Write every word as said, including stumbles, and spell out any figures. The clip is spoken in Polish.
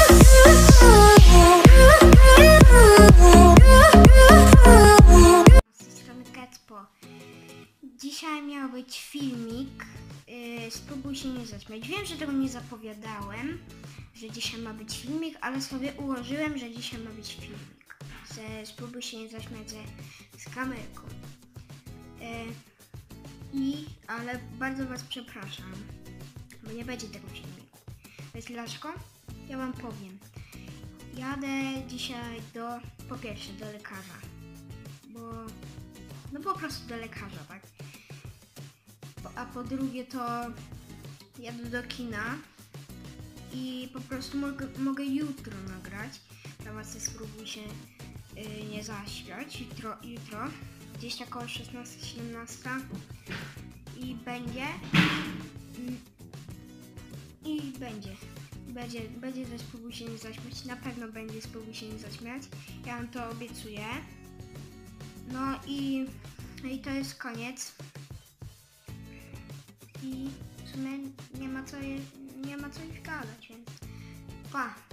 Z strony Kacpo. Dzisiaj miał być filmik. Yy, spróbuj się nie zaśmiać. Wiem, że tego nie zapowiadałem, że dzisiaj ma być filmik, ale sobie ułożyłem, że dzisiaj ma być filmik. Że spróbuj się nie zaśmiać ze, z kamerką. Yy, I, ale bardzo was przepraszam, bo nie będzie tego filmiku. Wiecie dlaczego? Ja wam powiem. Jadę dzisiaj do, po pierwsze do lekarza, bo, no po prostu do lekarza, tak? Po, a po drugie to jadę do kina i po prostu mogę, mogę jutro nagrać. Dla was spróbuj się yy, nie zaśmiać. Jutro, jutro, gdzieś tak około szesnasta siedemnasta i będzie i, i będzie. Będzie, będzie też spróbuj się nie zaśmiać, na pewno będzie spróbuj się nie zaśmiać, ja wam to obiecuję. No i, no i to jest koniec. I w sumie nie ma co, je, nie ma co ich gadać, więc pa!